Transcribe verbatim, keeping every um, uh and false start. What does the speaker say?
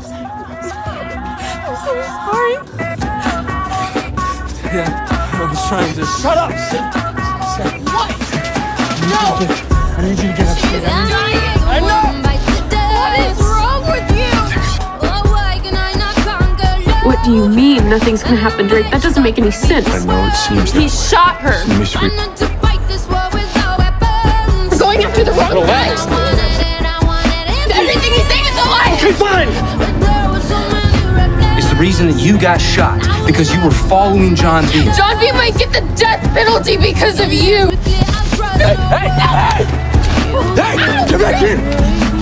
I'm so sorry. Yeah, I was trying to. Shut up! What? No! I need you to get upstairs. I'm dying! I know! What is wrong with you? What do you mean nothing's gonna happen, Drake? That doesn't make any sense. I know it seems that He shot her. Let me sweep. We're going after the wrong guy. Relax. Everything he's saying is a lie. Okay, fine. It's the reason that you got shot because you were following John B. John B might get the death penalty because of you. Hey, hey, hey! Hey! Get back here!